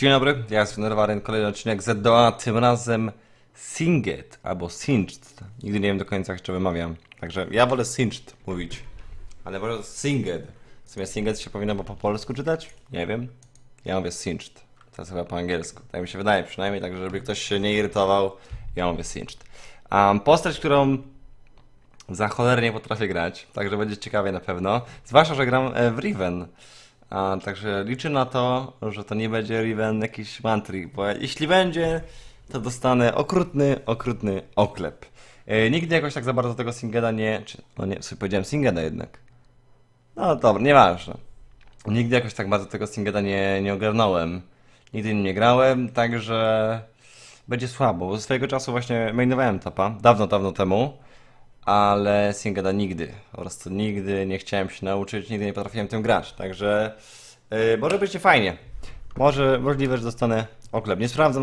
Dzień dobry, ja jestem Nerwaren, kolejny odcinek ZDOA, tym razem Singed albo Singed. Nigdy nie wiem do końca jak to wymawiam. Także ja wolę Singed mówić, ale wolę Singed. W sumie Singed się powinno po polsku czytać? Nie wiem. Ja mówię Singed. To jest chyba po angielsku. Tak mi się wydaje przynajmniej, także żeby ktoś się nie irytował, ja mówię Singed. Postać, którą za cholernie potrafię grać, także będzie ciekawie na pewno. Zwłaszcza, że gram w Riven. Także liczę na to, że to nie będzie Riven jakiś mantry, bo jeśli będzie, to dostanę okrutny oklep. Nigdy jakoś tak za bardzo tego Singeda nie... no nie, sobie powiedziałem Singeda jednak. No dobra, nieważne. Nigdy jakoś tak bardzo tego Singeda nie ogarnąłem. Nigdy nim nie grałem, także będzie słabo. Bo swojego czasu właśnie mainowałem topa, dawno temu. Ale Singeda nigdy, po prostu nigdy nie chciałem się nauczyć, nigdy nie potrafiłem tym grać, także może być fajnie. Możliwe, że dostanę oklep.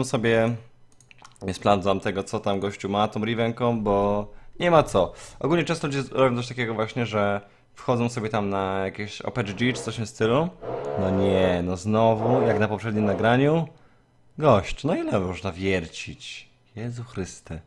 Nie sprawdzam tego, co tam gościu ma tą Rivenką, bo nie ma co. Ogólnie często ludzie robią coś takiego właśnie, że wchodzą sobie tam na jakieś OPG czy coś w tym stylu. No nie, no znowu, jak na poprzednim nagraniu. Gość, no ile można wiercić? Jezu Chryste.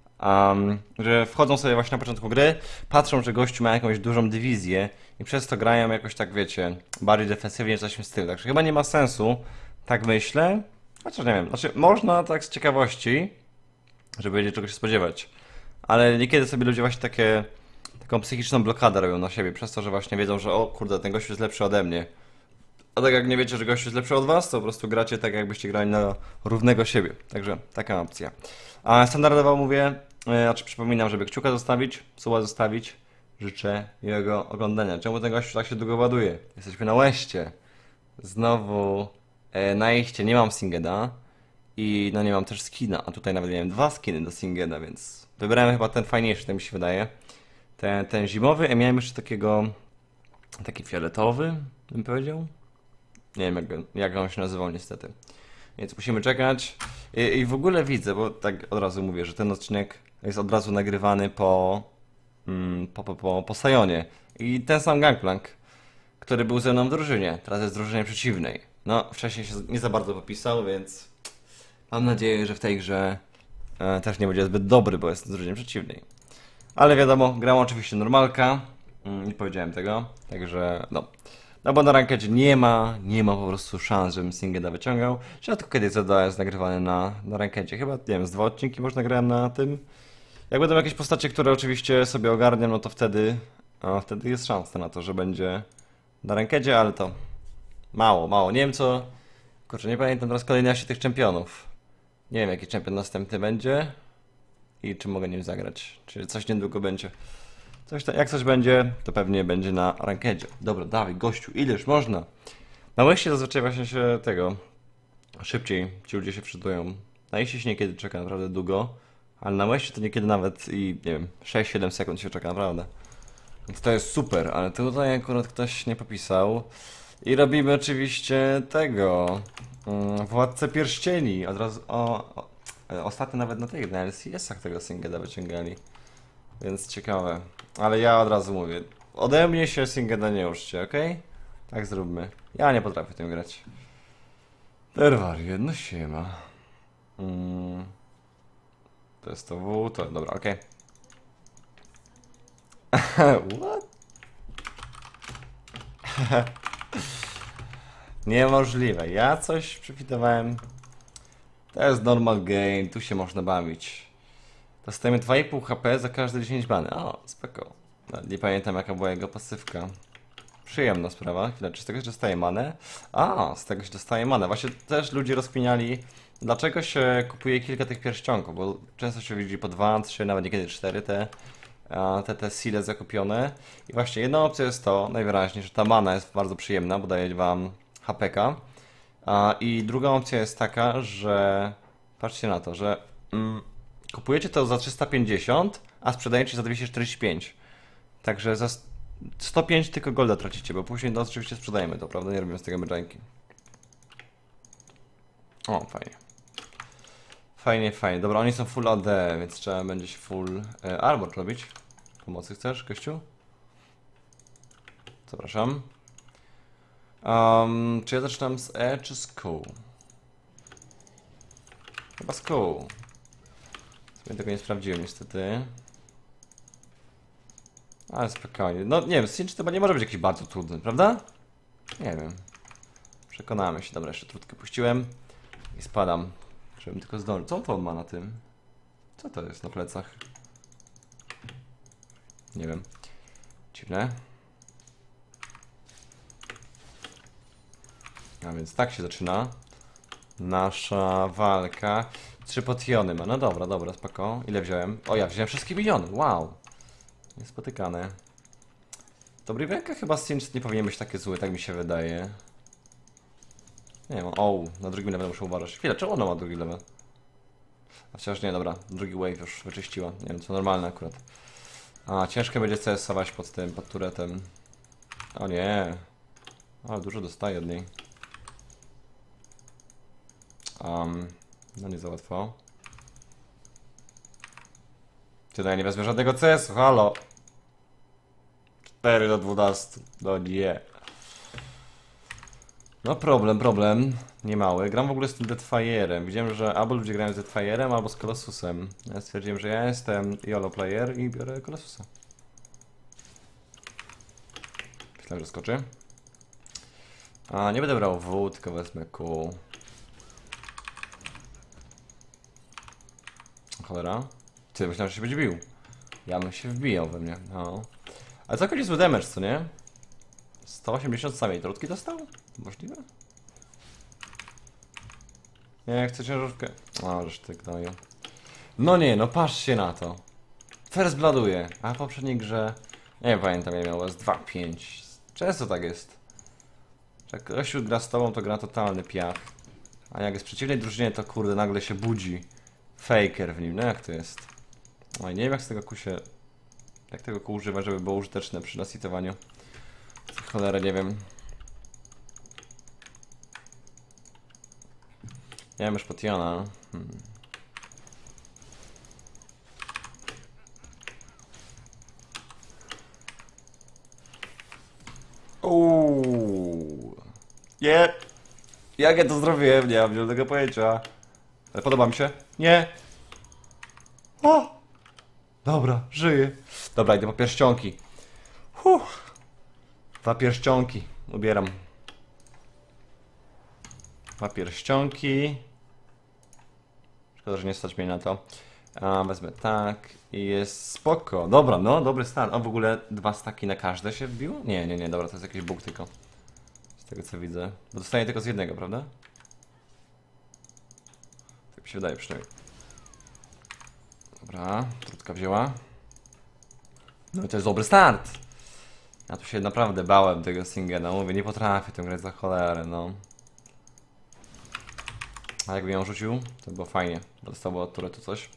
Że wchodzą sobie właśnie na początku gry, patrzą, że gościu ma jakąś dużą dywizję i przez to grają jakoś tak, wiecie, bardziej defensywnie w coś w stylu. Także chyba nie ma sensu, tak myślę. Chociaż nie wiem, znaczy można tak z ciekawości, żeby wiedzieć czego się spodziewać. Ale niekiedy sobie ludzie właśnie taką psychiczną blokadę robią na siebie, przez to, że właśnie wiedzą, że o kurde, ten gościu jest lepszy ode mnie. A tak jak nie wiecie, że gościu jest lepszy od was, to po prostu gracie tak, jakbyście grali na równego siebie. Także taka opcja. A standardowo mówię, znaczy przypominam, żeby kciuka zostawić, suba zostawić. Życzę miłego oglądania. Czemu ten gościu tak się długo ładuje? Jesteśmy na łeście. Znowu na iście nie mam Singeda i no nie mam też skina. A tutaj nawet miałem dwa skiny do Singeda, więc wybrałem chyba ten fajniejszy, tak mi się wydaje. Ten zimowy, a miałem jeszcze taki fioletowy, bym powiedział. Nie wiem jak on się nazywał niestety. Więc musimy czekać. I w ogóle widzę, bo tak od razu mówię, że ten odcinek jest od razu nagrywany po Sajonie. I ten sam Gangplank, który był ze mną w drużynie, teraz jest w drużynie przeciwnej. No, wcześniej się nie za bardzo popisał, więc mam nadzieję, że w tej grze też nie będzie zbyt dobry, bo jest w drużynie przeciwnej. Ale wiadomo, gram oczywiście normalka, nie powiedziałem tego, także no. No bo na rankedzie nie ma po prostu szans, żebym Singeda wyciągał. Rzadko kiedy ZDA jest nagrywany na rankedzie. Chyba, nie wiem, z 2 odcinki może nagrałem na tym. Jak będą jakieś postacie, które oczywiście sobie ogarniam, no to wtedy jest szansa na to, że będzie na rankedzie, ale to mało. Nie wiem co... Kurczę, nie pamiętam teraz kolejności tych czempionów. Nie wiem jaki czempion następny będzie i czy mogę nim zagrać. Czy coś niedługo będzie. Jak coś będzie, to pewnie będzie na rankedzie. Dobra, dawaj, gościu, ileż można? Na łeście zazwyczaj właśnie się szybciej ci ludzie się przytują. Na iście się niekiedy czeka naprawdę długo, ale na łeście to niekiedy nawet i, nie wiem, 6-7 sekund się czeka naprawdę. Więc to jest super, ale tutaj akurat ktoś nie popisał. I robimy oczywiście Władcę Pierścieni. Od razu, ostatnio nawet na LCS-ach tego Singeda wyciągali. Więc ciekawe. Ale ja od razu mówię. Ode mnie się Singeda nie uczcie, ok? Tak zróbmy. Ja nie potrafię tym grać. Terwarię, no siema. To jest to W, to... Dobra, ok. What? Niemożliwe. Ja coś przewidywałem. To jest normal game, tu się można bawić. Dostajemy 2,5 HP za każde 10 bany. O, spoko. Nie pamiętam jaka była jego pasywka. Przyjemna sprawa. Chwilę, czy z tego się dostaje manę? Z tego się dostaje manę. Właśnie też ludzie rozkminiali, dlaczego się kupuje kilka tych pierścionków, bo często się widzi po 2, 3, nawet niekiedy 4 te sile zakupione. I właśnie jedna opcja jest to, najwyraźniej, że ta mana jest bardzo przyjemna, bo daje wam HPK. I druga opcja jest taka, że patrzcie na to, że kupujecie to za 350, a sprzedajecie za 245. Także za 105 tylko golda tracicie, bo później no, oczywiście sprzedajemy to, prawda? Nie robimy z tego mydżanki. O, fajnie. Fajnie. Dobra, oni są full AD, więc trzeba będzie się full armor robić. Pomocy chcesz, gościu? Zapraszam. Czy ja zaczynam z E czy z Q? Chyba school. Sobie tego nie sprawdziłem niestety. Ale spokojnie. No nie wiem, Singed chyba nie może być jakiś bardzo trudny, prawda? Nie wiem. Przekonamy się. Dobra, jeszcze trudkę puściłem. I spadam. Żebym tylko zdążył. Co to on ma na tym? Co to jest na plecach? Nie wiem. Dziwne. A więc tak się zaczyna nasza walka. 3 potiony ma. No dobra, dobra, spoko. Ile wziąłem? O, ja wziąłem wszystkie miliony. Wow. Niespotykane. Dobry rękach chyba Singed nie powinien być takie zły, tak mi się wydaje. Nie wiem, o, na drugim levelu muszę uważać. Chwilę, czemu ona ma drugi level? A wciąż nie, dobra, drugi wave już wyczyściła. Nie wiem, co normalne akurat. A, ciężko będzie CS-ować pod tym, pod turetem. O nie. Ale dużo dostaje od niej. No nie za łatwo. Tutaj nie wezmę żadnego CS-u, halo. 4 do 12. No nie. No problem. Niemały. Gram w ogóle z tym Deathfire'em. Widziałem, że albo ludzie grają z Deathfire'em, albo z Colossusem. Ja stwierdziłem, że ja jestem YOLO player i biorę Colossusa. Myślałem, że skoczy. A, nie będę brał W, tylko wezmę Q. Cholera. Ty, myślałem, że się będzie bił. Ja bym się wbijał we mnie, no. Ale całkiem niezły damage, co nie? 180 samej trutki dostał? Możliwe? Nie, chcę ciężarówkę. O, żeż ty gnoju. No nie, no patrzcie na to. First blooduje, a w poprzedniej grze... Nie pamiętam, ja miałem z 2-5. Często tak jest. Jak gościu gra z tobą, to gra totalny piach. A jak jest w przeciwnej drużynie, to kurde, nagle się budzi faker w nim, no jak to jest? Oj, nie wiem jak z tego jak tego ku używać, żeby było użyteczne przy nasitowaniu. Cholera, nie wiem. Ja mam już potiona. Nie! Jak ja to zrobiłem? Nie mam żadnego pojęcia. Ale podoba mi się? Nie! O! Dobra, żyję. Dobra, idę po pierścionki. 2 pierścionki. Ubieram. 2 pierścionki. Szkoda, że nie stać mnie na to. Wezmę tak i jest spoko. Dobra, no, dobry start. A w ogóle 2 staki na każde się wbiło? Nie, dobra, to jest jakiś bóg tylko. Z tego co widzę. Bo dostaję tylko z jednego, prawda? Tak mi się wydaje przynajmniej. Dobra, trutka wzięła. No i to jest dobry start. Ja tu się naprawdę bałem tego Singena. Mówię, nie potrafię tym grać za cholerę, no. A jakby ją rzucił, to było fajnie. Bo dostało od turetu coś.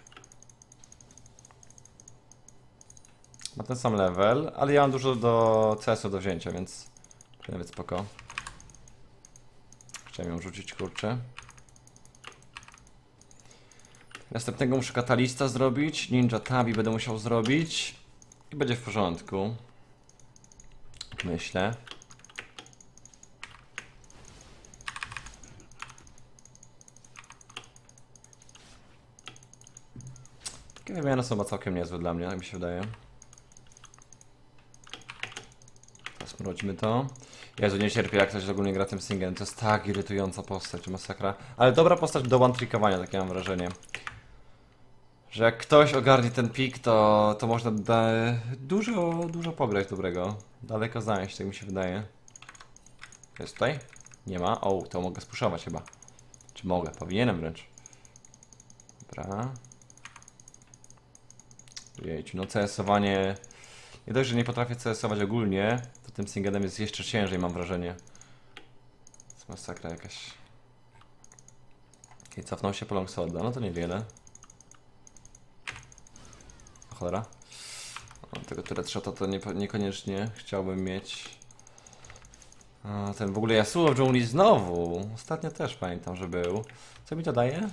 Ma ten sam level, ale ja mam dużo do CS-u do wzięcia, więc nawet spoko. Chciałem ją rzucić, kurczę. Następnego muszę katalista zrobić. Ninja Tabi będę musiał zrobić. I będzie w porządku. Myślę. Takie wymiany są całkiem niezłe dla mnie, tak mi się wydaje. Teraz mroćmy to. Jezu, nie cierpię jak ktoś ogólnie gra tym singlem. To jest tak irytująca postać, masakra. Ale dobra postać do one-trickowania, takie mam wrażenie. Że jak ktoś ogarnie ten pik, to można dużo pograć dobrego. Daleko zajść, tak mi się wydaje. Jest tutaj? Nie ma? O, to mogę spuszować chyba. Czy mogę? Powinienem wręcz. Dobra. Jejciu, no CS-owanie... Nie dość, że nie potrafię CS-ować ogólnie, to tym singledem jest jeszcze ciężej, mam wrażenie. To jest masakra jakaś. I cofnął się po longsworda, no to niewiele. O cholera. O, tego turret shota to niekoniecznie chciałbym mieć. A, ten w ogóle Yasuo w dżungli znowu. Ostatnio też pamiętam, że był. Co mi to daje?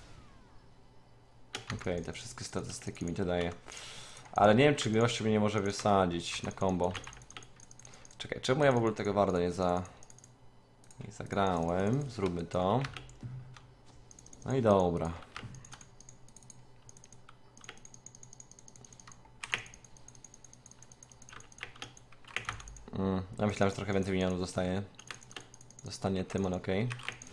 Okej, te wszystkie statystyki mi to daje. Ale nie wiem, czy gościu mnie nie może wysadzić na combo. Czekaj, czemu ja w ogóle tego warda nie zagrałem? Zróbmy to. No i dobra. Ja myślałem, że trochę więcej minionów zostaje. Zostanie Tymon, okej.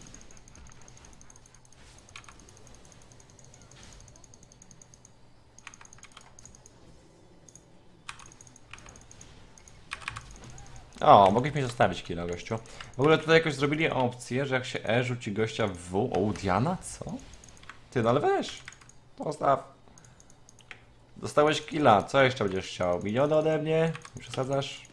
O, mogliśmy zostawić kilo, gościu. W ogóle tutaj jakoś zrobili opcję, że jak się E rzuci gościa w W... O, Diana? Co? Ty, no ale weź. Postaw. Dostałeś killa. Co jeszcze będziesz chciał? Miliony ode mnie? Nie przesadzasz?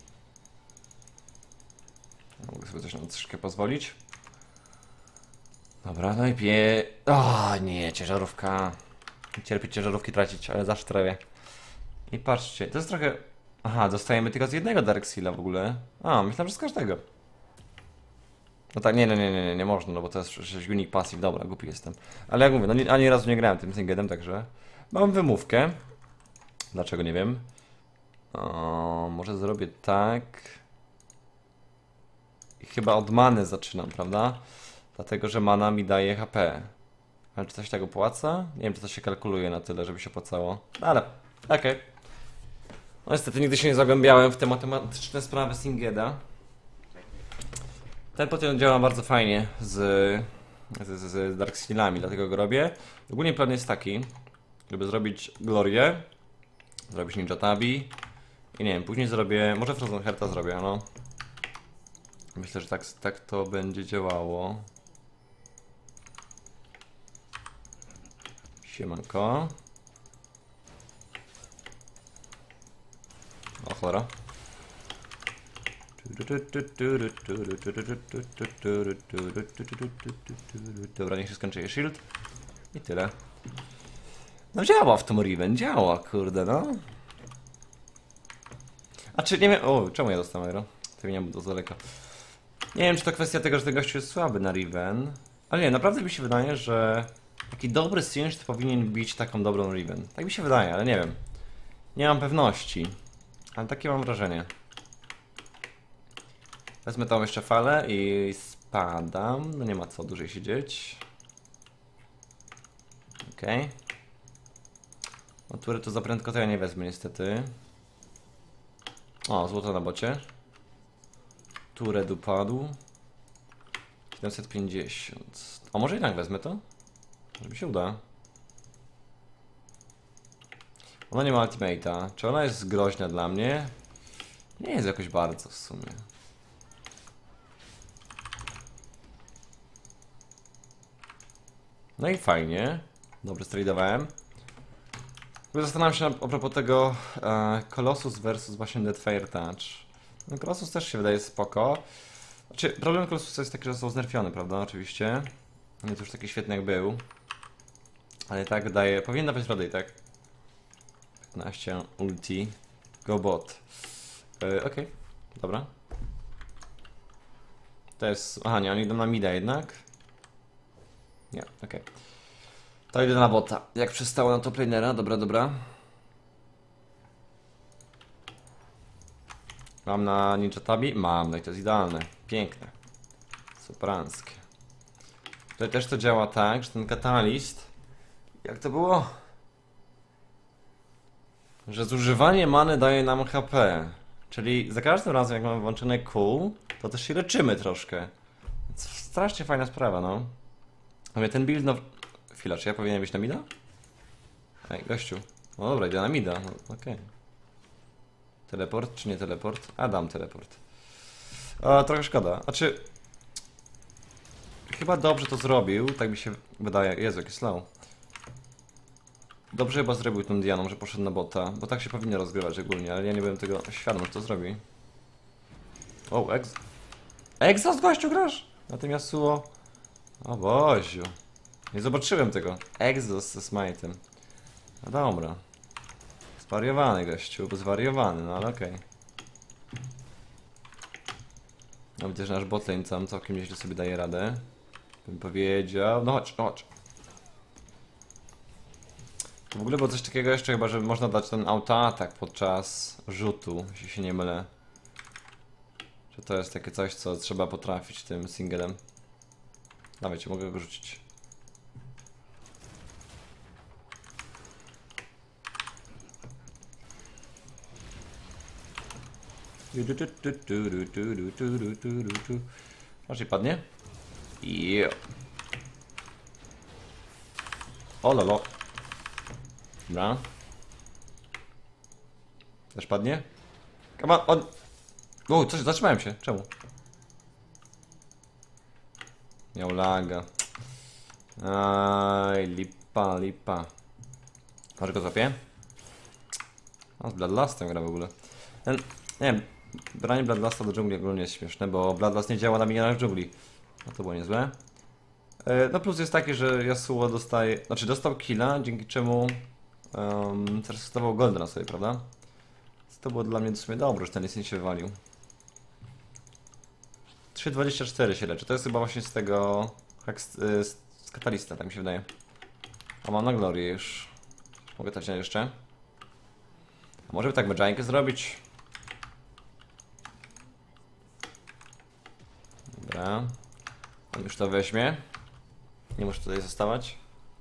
Mogę sobie coś na troszkę pozwolić. Dobra, no i O nie, ciężarówka. Cierpię ciężarówki tracić, ale zawsze trawię. I patrzcie, to jest trochę... Aha, dostajemy tylko z jednego Darkseala w ogóle. A, myślałem, że z każdego. No tak, nie można, no bo to jest przecież unique passive. Dobra, głupi jestem. Ale jak mówię, no ani razu nie grałem tym Singedem, także... Mam wymówkę. Dlaczego, nie wiem. O, może zrobię tak... I chyba od many zaczynam, prawda? Dlatego, że mana mi daje HP. Ale czy coś tego opłaca? Nie wiem, czy to się kalkuluje na tyle, żeby się opłacało. Ale, okej. No niestety nigdy się nie zagłębiałem w te matematyczne sprawy Singeda. Ten potion działa bardzo fajnie z Darksealami, dlatego go robię. Ogólnie plan jest taki, żeby zrobić Glorię, zrobić Ninja Tabi i nie wiem, później zrobię, może Frozen Hearta zrobię, no. Myślę, że tak to będzie działało. Siemanko. O cholera. Dobra, niech się skończy jej shield. I tyle. No działa w tym Riven, działa, kurde, no. A czy nie wiem... O, czemu ja dostałem aero? To nie było z daleka. Nie wiem, czy to kwestia tego, że ten gościu jest słaby na Riven. Ale nie, naprawdę mi się wydaje, że... Taki dobry Singed powinien bić taką dobrą Riven. Tak mi się wydaje, ale nie wiem. Nie mam pewności. Ale takie mam wrażenie. Wezmę tam jeszcze falę i spadam. No nie ma co dłużej siedzieć. Okej. Okay. O, tury to za prędko to ja nie wezmę niestety. O, złoto na bocie. Tured upadł. 750. O, może jednak wezmę to? Może mi się uda. Ona nie ma ultimate'a. Czy ona jest groźna dla mnie? Nie jest jakoś bardzo w sumie. No i fajnie. Dobrze stradowałem. Zastanawiam się a propos tego Colossus versus właśnie Deathfire Touch. No Colossus też się wydaje spoko. Znaczy, problem Colossusa jest taki, że został znerfiony, prawda? Oczywiście. Nie to już taki świetny jak był. Ale tak daje... Powinien dawać radę i tak. 15 ulti. Go bot. Okej. Dobra. To jest... Aha, nie, oni idą na mida jednak. Nie, okej. To idę na bota. Jak przystało na top lanera, dobra. Mam na Ninja Tabi? Mam, no i to jest idealne. Piękne. Sopranskie. Tutaj też to działa tak, że ten katalist... Jak to było? Że zużywanie many daje nam HP. Czyli za każdym razem jak mamy włączone Q, to też się leczymy troszkę. Strasznie fajna sprawa, no. Ale ten build, no... Chwila, czy ja powinienem być na mida? Ej, gościu. No dobra, idę na mida, no, okej. Teleport czy nie teleport? A, dam teleport. Trochę szkoda. Znaczy... Chyba dobrze to zrobił, tak mi się wydaje. Jezu, jaki slow. Dobrze chyba zrobił tą Dianą, że poszedł na bota, bo tak się powinno rozgrywać ogólnie, ale ja nie byłem tego świadom, że to zrobi. O, Exhaust gościu grasz? Na tym Yasuo? O Boziu. Nie zobaczyłem tego. Exhaust ze smite'em. No dobra. Zwariowany gościu, bo zwariowany, no ale okej. No widzę, że nasz botlane tam całkiem nieźle sobie daje radę. Bym powiedział... No chodź. To w ogóle było coś takiego jeszcze chyba, że można dać ten autoatak podczas rzutu, jeśli się nie mylę. Że to jest takie coś, co trzeba potrafić tym singlem. Dawajcie, mogę go rzucić. Aż i padnie? Yeah. O lolo. Dobra. Też padnie? Come on. O, coś, zatrzymałem się. Czemu? Miał laga. Aj, lipa, lipa. Może go złapię? A z Bloodlustem gra w ogóle. Nie wiem, branie Bloodlusta do dżungli ogólnie jest śmieszne, bo Bloodlust nie działa na minionach w dżungli. No to było niezłe. No plus jest taki, że Yasuo dostaje, znaczy dostał killa, dzięki czemu teraz dostawał golda na sobie, prawda? To było dla mnie w sumie dobre, że ten jest nie się wywalił. 3,24 się leczy, to jest chyba właśnie z tego z Katalista, tak mi się wydaje. A mam na glorię już. Mogę to wziąć jeszcze. A może by tak Medżajkę zrobić? Dobra. On już to weźmie. Nie muszę tutaj zostawać.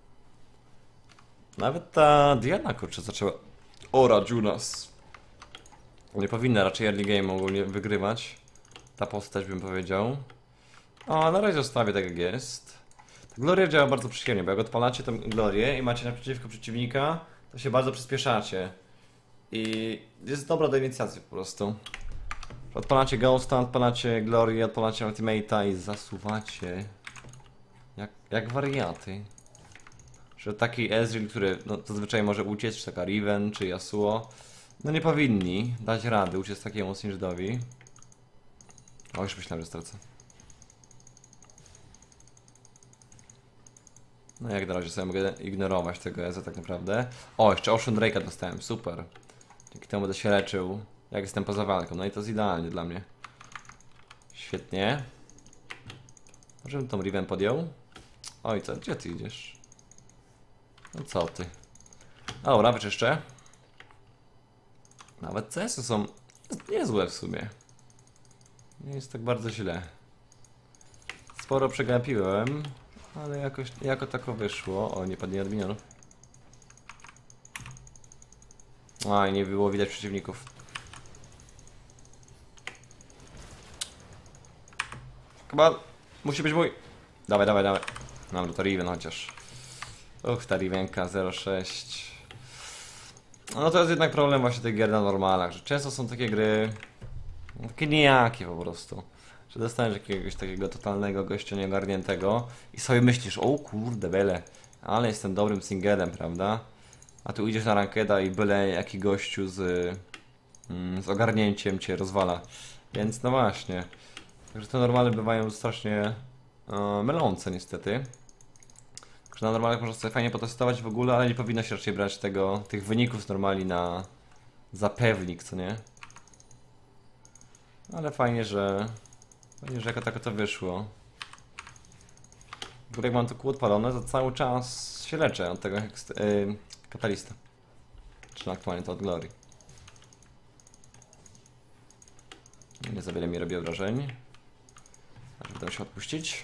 Nawet ta Diana, kurczę, zaczęła orać u nas. Nie powinna raczej early game ogólnie wygrywać. Ta postać, bym powiedział. A na razie zostawię tak jak jest. Ta Gloria działa bardzo przyjemnie, bo jak odpalacie tę Glorię i macie naprzeciwko przeciwnika, to się bardzo przyspieszacie. I jest dobra do inicjacji po prostu. Odpalacie Ghosta, odpalacie Glorię, odpalacie Ultimate'a i zasuwacie. Jak wariaty. Że taki Ezreal, który no, zazwyczaj może uciec, czy taka Riven, czy Yasuo, no nie powinni dać rady uciec takiemu Singed-owi. O, już myślałem, że stracę. No jak na razie sobie mogę ignorować tego Eza tak naprawdę. O, jeszcze Ocean Drake'a dostałem, super. Dzięki temu będę się leczył, jak jestem poza walką. No i to jest idealnie dla mnie. Świetnie. Może bym tą Riven podjął? Oj, co? Gdzie ty idziesz? No co ty? Dobra, wyczyszczę. Nawet CS-y są niezłe w sumie. Nie jest tak bardzo źle. Sporo przegapiłem, ale jakoś jako tako wyszło. O, nie padnie od minionów. Aj, nie było widać przeciwników. Chyba musi być mój. Dawaj, dawaj, dawaj. Mam to Riven chociaż. Uch, ta Rivenka 0,6. No to jest jednak problem właśnie tych gier na normalach, że często są takie gry takie nijakie po prostu. Że dostaniesz jakiegoś takiego totalnego gościa nieogarniętego i sobie myślisz, o kurde bele, ale jestem dobrym singedem, prawda? A tu idziesz na rankeda i byle jaki gościu z ogarnięciem cię rozwala. Więc no właśnie. Także te normalne bywają strasznie mylące niestety. Że na normalnych można sobie fajnie potestować w ogóle, ale nie powinno się raczej brać tych wyników z normali na zapewnik, co nie? Ale fajnie, że jako tako to wyszło. W ogóle jak mam to kół odpalone, to cały czas się leczę od tego katalista. Czy aktualnie to od Glory. Nie za wiele mi robi wrażeń. Aż będę się odpuścić.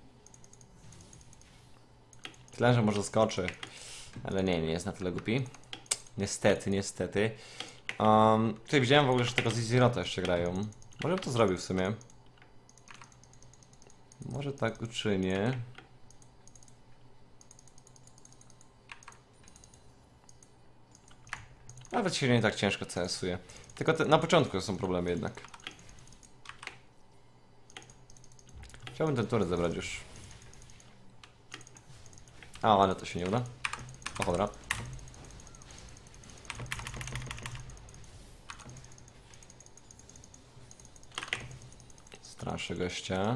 Tyle, że może skoczy. Ale nie jest na tyle głupi. Niestety, niestety. Tutaj widziałem w ogóle, że tego Zizirota jeszcze grają. Może bym to zrobił w sumie. Może tak uczynię. Nawet się nie tak ciężko CS-uje. Tylko na początku są problemy jednak. Chciałbym ten turret zabrać już. A, ale to się nie uda. O, dobra. Straszę gościa.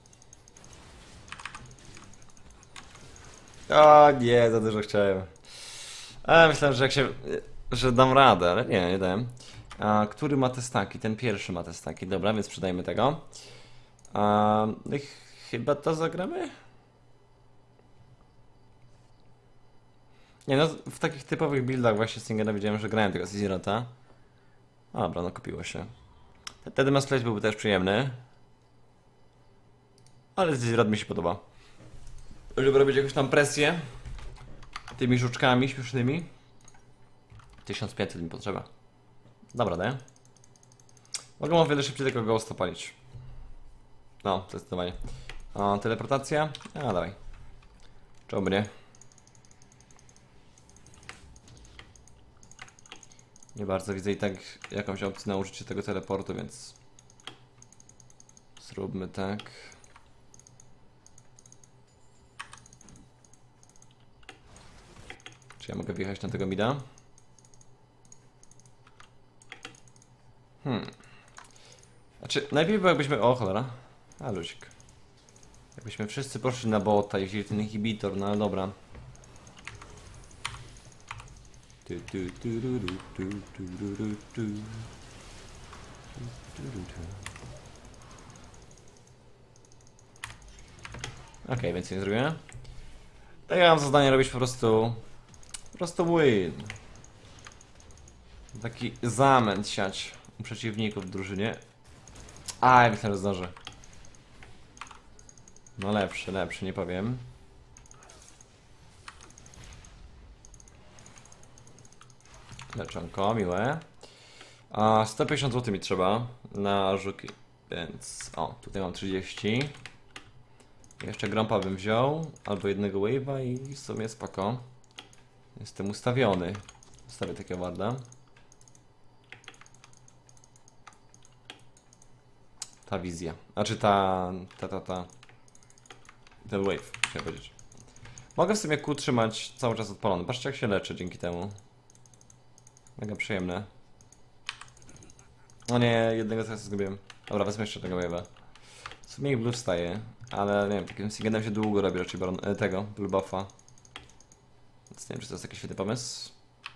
O nie, za dużo chciałem. Myślałem, że że dam radę, ale nie dałem. Który ma te staki? Ten pierwszy ma te staki. Dobra, więc sprzedajmy tego. No i chyba to zagramy? Nie no, w takich typowych buildach właśnie Singera widziałem, że grałem tego Zizirota. Dobra, no kupiło się. Wtedy Maskleć byłby też przyjemny. Ale Zizirot mi się podoba. Żeby robić jakąś tam presję tymi żuczkami śmiesznymi. 1500 mi potrzeba. Dobra, daję. Mogę o wiele szybciej tego ghosta palić. No, zdecydowanie. A teleportacja? A, dawaj. Czemu by nie? Nie bardzo widzę i tak jakąś opcję na użycie tego teleportu, więc... Zróbmy tak. Czy ja mogę wjechać na tego mida? Znaczy, najpierw było jakbyśmy... O, cholera. A, luzik. Jakbyśmy wszyscy poszli na bota i wzięli ten inhibitor, no ale dobra. Okej, więcej nie zrobię. Ja mam zadanie robić po prostu win. Taki zamęt siać u przeciwników w drużynie. Ja myślę, że zdążę. No lepszy, nie powiem. Leczonko, miłe. A 150 zł mi trzeba na żuki, więc... O, tutaj mam 30. Jeszcze grompa bym wziął, albo jednego wave'a i w sumie spoko. Jestem ustawiony. Ustawię takiego warda. Ta wizja. Znaczy ten wave, chciałem powiedzieć. Mogę w sumie Q trzymać cały czas odpalony. Patrzcie, jak się leczę dzięki temu. Mega przyjemne. O nie, jednego teraz zgubiłem. Dobra, wezmę jeszcze tego wave'a. W sumie ich blue wstaje, ale nie wiem, takim Singenem się długo robi raczej tego, blue buffa. Więc nie wiem, czy to jest jakiś świetny pomysł.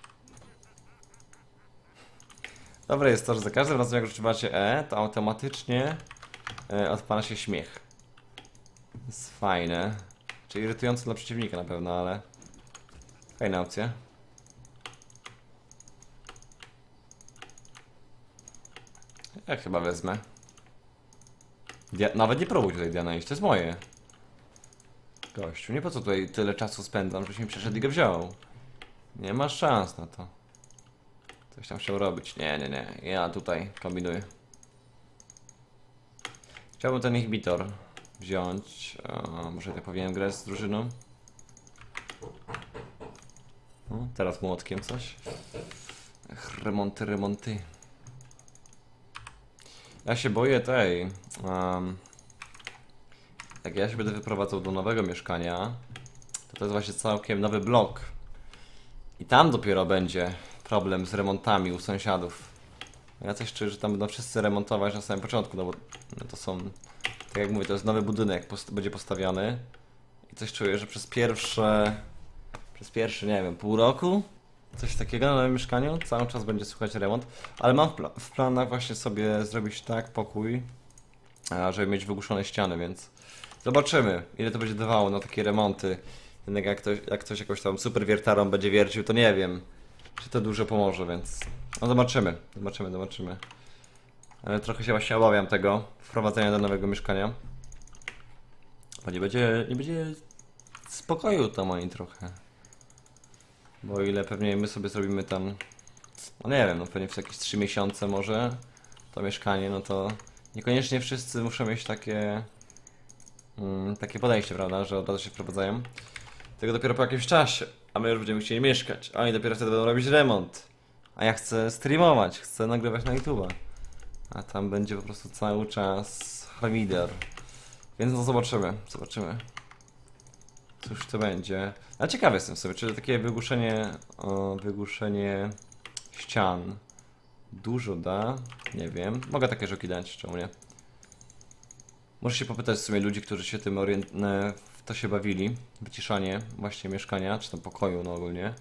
Dobre jest to, że za każdym razem jak używacie E, to automatycznie odpala się śmiech. Jest fajne. Czyli irytujące dla przeciwnika na pewno, ale fajna opcja. Ja chyba wezmę. Nawet nie próbuj tutaj Diana iść, to jest moje. Gościu, nie po co tutaj tyle czasu spędzam, żebyś mi przeszedł i go wziął. Nie masz szans na to. Coś tam chciał robić. Nie. Ja tutaj kombinuję. Chciałbym ten inhibitor wziąć. Może tak powinienem grać z drużyną. Teraz młotkiem coś. Remonty. Ja się boję tej... jak ja się będę wyprowadzał do nowego mieszkania, to jest właśnie całkiem nowy blok. I tam dopiero będzie problem z remontami u sąsiadów. Ja coś czuję, że tam będą wszyscy remontować na samym początku, no bo to są... Tak jak mówię, to jest nowy budynek, będzie postawiony. I coś czuję, że przez pierwszy, nie wiem, pół roku? Coś takiego na nowym mieszkaniu, cały czas będzie słychać remont. Ale mam w planach właśnie sobie zrobić tak pokój, żeby mieć wygłuszone ściany, więc... Zobaczymy, ile to będzie dawało na takie remonty. Jednak jak ktoś jakąś tam super wiertarą będzie wiercił, to nie wiem, czy to dużo pomoże, więc... No zobaczymy. Ale trochę się właśnie obawiam tego wprowadzenia do nowego mieszkania. Bo nie będzie spokoju tam moim trochę. Bo o ile pewnie my sobie zrobimy tam... No nie wiem, no pewnie w jakieś 3 miesiące może to mieszkanie, no to niekoniecznie wszyscy muszą mieć takie podejście, prawda, że od razu się wprowadzają. Tego dopiero po jakimś czasie, a my już będziemy chcieli mieszkać, a oni dopiero wtedy będą robić remont. A ja chcę streamować, chcę nagrywać na YouTube'a. A tam będzie po prostu cały czas harmider. Więc no zobaczymy. Cóż to będzie. A ciekawy jestem sobie, czy takie wygłuszenie ścian dużo da? Nie wiem. Mogę takie żoki dać, czemu nie? Muszę się popytać w sumie ludzi, którzy się tym w to się bawili. Wyciszanie właśnie mieszkania, czy tam pokoju, no ogólnie.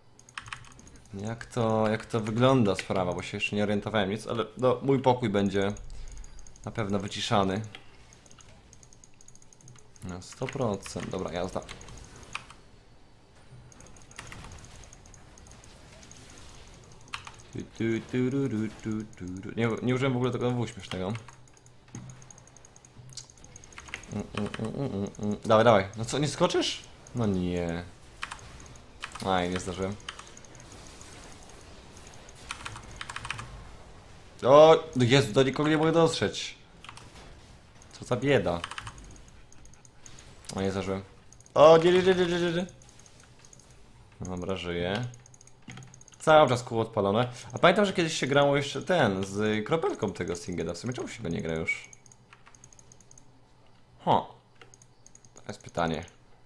Jak to wygląda sprawa, bo się jeszcze nie orientowałem nic, ale no, mój pokój będzie na pewno wyciszany. Na 100%. Dobra, jazda. Nie użyłem w ogóle tego nawołu śmiesznego. Dawaj. No co, nie skoczysz? No nie. Aj, nie zdarzyłem. O, Jezu, do nikogo nie mogę dotrzeć. Co za bieda. O, nie zażyłem. O, nie. Dobra, żyję. Cały czas kół odpalone. A pamiętam, że kiedyś się grało jeszcze z kropelką tego Singeda. W sumie czemu się go nie gra już? To jest pytanie.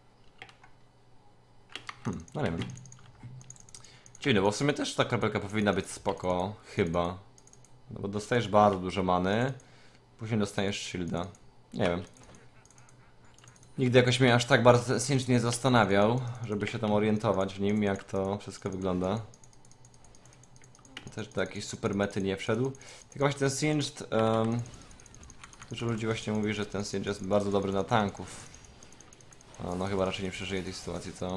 No nie wiem. Dziwne, bo w sumie też ta kropelka powinna być spoko, chyba. No bo dostajesz bardzo dużo many, później dostajesz shielda. Nie wiem. Nigdy jakoś mnie aż tak bardzo Singed nie zastanawiał, żeby się tam orientować w nim, jak to wszystko wygląda. Też do jakiejś super mety nie wszedł. Tylko właśnie ten Singed... dużo ludzi właśnie mówi, że ten Singed jest bardzo dobry na tanków. No chyba raczej nie przeżyje tej sytuacji, co?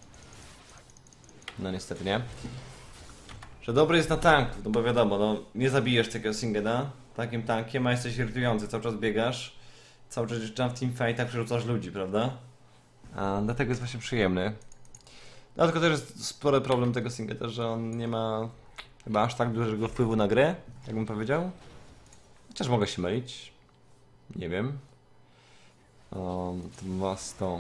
No niestety nie. Że dobry jest na tanków, no bo wiadomo, no nie zabijesz tego Singeda takim tankiem, a jesteś irytujący, cały czas biegasz, cały czas w teamfightach przerzucasz ludzi, prawda? A dlatego jest właśnie przyjemny. No tylko też jest spory problem tego Singeda, że on nie ma chyba aż tak dużego wpływu na grę, jak bym powiedział. Chociaż mogę się mylić. Nie wiem. To was to.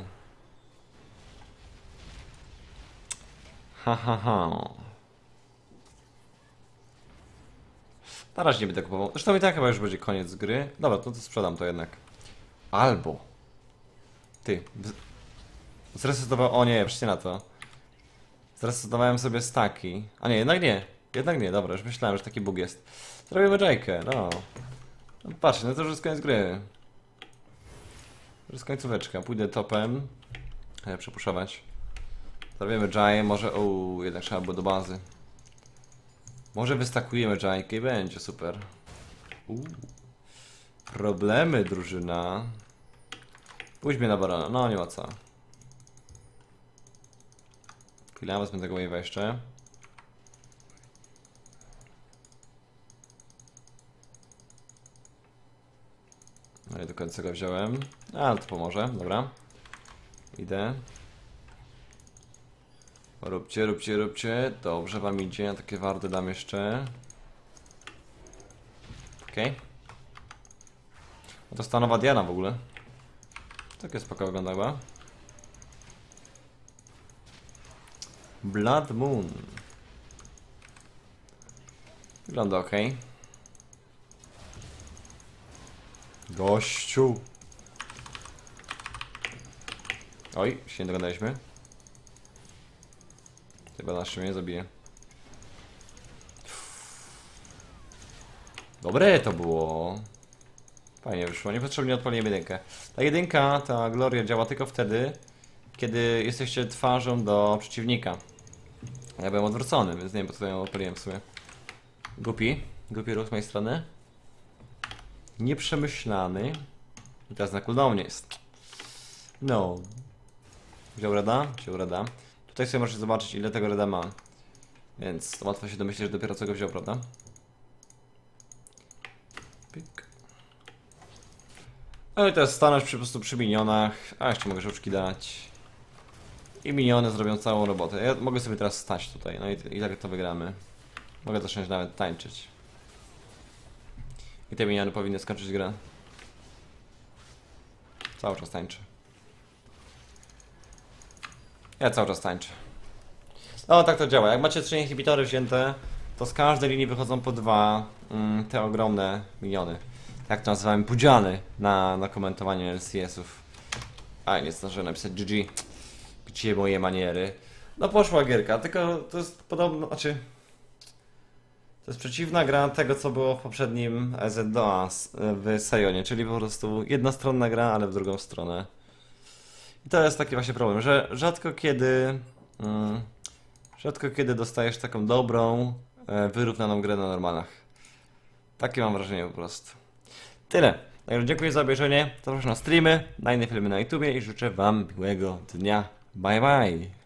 Na razie nie będę kupował. Zresztą i tak chyba już będzie koniec gry. Dobra, to sprzedam to jednak. Albo... Ty... Zresetował... O nie, przecież na to. Zresetowałem sobie staki. A nie, jednak nie. Jednak nie, dobra, już myślałem, że taki bug jest. Zrobimy Jaykę, no. Patrzcie, no to już jest koniec gry. To jest końcóweczka. Pójdę topem. Przepuszować. Zrobimy Jay, może... jednak trzeba było do bazy. Może wystakujemy Jaykę i będzie super. Problemy, drużyna. Pójdź mnie na barona, no nie ma co. Chwilę, wezmę tego wave'a jeszcze. No i do końca go wziąłem. Ale to pomoże, dobra. Idę. Róbcie. Dobrze wam idzie, ja takie wardy dam jeszcze. Okej. No to stanowa Diana w ogóle. Takie spoko wygląda chyba. Blood Moon. Wygląda ok. Gościu. Oj, się nie dogadaliśmy. Chyba nasz mnie zabije. Dobre to było. Fajnie wyszło, niepotrzebnie odpaliłem jedynkę. Ta jedynka, ta gloria działa tylko wtedy, kiedy jesteście twarzą do przeciwnika. Ja byłem odwrócony, więc nie wiem po co ją odpaliłem w sumie. Głupi ruch z mojej strony. Nieprzemyślany. I teraz na cooldownie jest. No. Wziął reda? Wziął reda. Tutaj sobie możecie zobaczyć, ile tego reda ma. Więc łatwo się domyślić, że dopiero co go wziął, prawda? Pik. No i teraz stanąć po prostu przy minionach. A jeszcze mogę żuczki dać. I miniony zrobią całą robotę. Ja mogę sobie teraz stać tutaj. No i tak to wygramy. Mogę zacząć nawet tańczyć. I te miniony powinny skończyć grę. Cały czas tańczę. Ja cały czas tańczę. No tak to działa. Jak macie 3 inhibitory wzięte, to z każdej linii wychodzą po 2 te ogromne miniony. Jak to nazywałem? Pudziany na komentowanie LCS-ów. A nie zdążyłem napisać GG. Gdzie moje maniery? No poszła gierka, tylko to jest podobno, znaczy... To jest przeciwna gra tego, co było w poprzednim EZDOA w Sionie, czyli po prostu jednostronna gra, ale w drugą stronę. I to jest taki właśnie problem, że rzadko kiedy dostajesz taką dobrą, wyrównaną grę na normalach. Takie mam wrażenie po prostu. Tyle. Także dziękuję za obejrzenie, zapraszam na streamy, na inne filmy na YouTubie i życzę wam miłego dnia. Bye bye!